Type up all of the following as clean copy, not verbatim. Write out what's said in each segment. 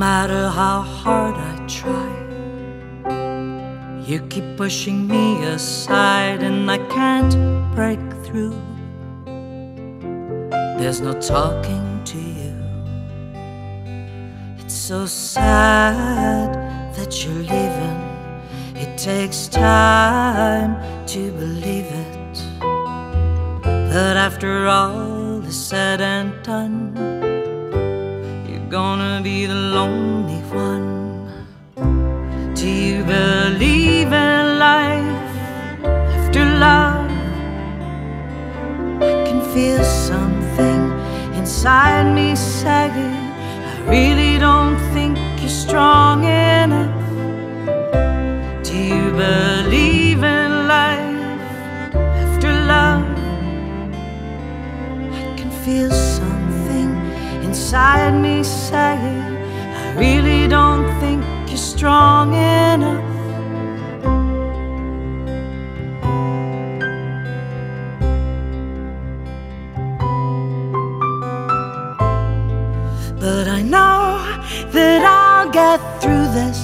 matter how hard I try, you keep pushing me aside, and I can't break through. There's no talking to you. It's so sad that you're leaving. It takes time to believe it, but after all is said and done, you're gonna be the lonely one. Do you believe in life after love? I can feel something inside me saying, I really don't think you're strong enough. Do you believe in life after love? I can feel something inside me saying, I really don't think you're strong enough. But I know that I'll get through this,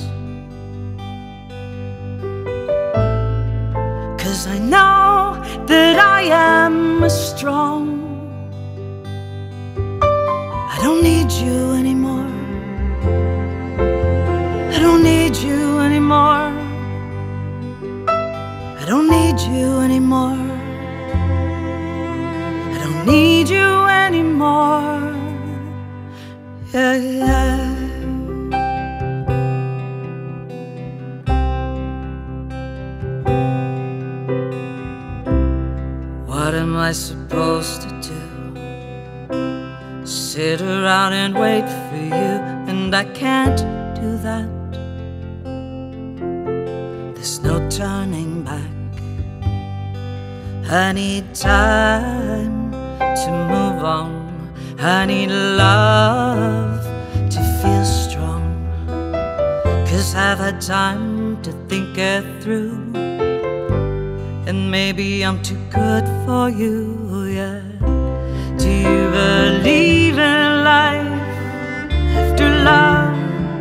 'cause I know that I am strong. I don't need you anymore. I don't need you anymore. I don't need you anymore. I don't need you anymore. Yeah, yeah. What am I supposed to do? Sit around and wait for you, and I can't do that. There's no turning back. I need time to move on. I need love to feel strong, 'cause I've had time to think it through, and maybe I'm too good for you, yeah. Do you believe in life after love?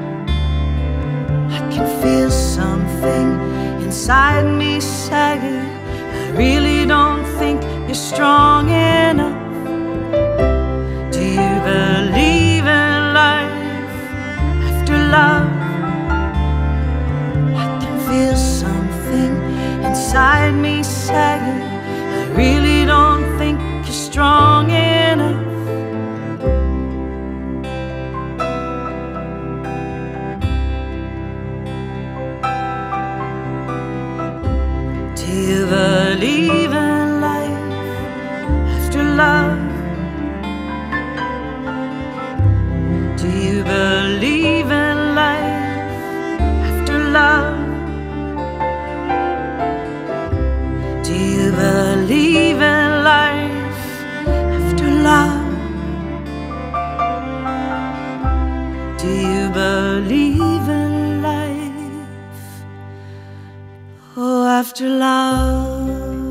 I can feel something inside me saying, I really don't think you're strong enough. Do you believe in life after love? I can feel something inside me saying, I really don't think you're strong enough. Do you believe in life after love? Do you believe in life after love? Do you believe in life after love? Do you believe in life, oh, after love?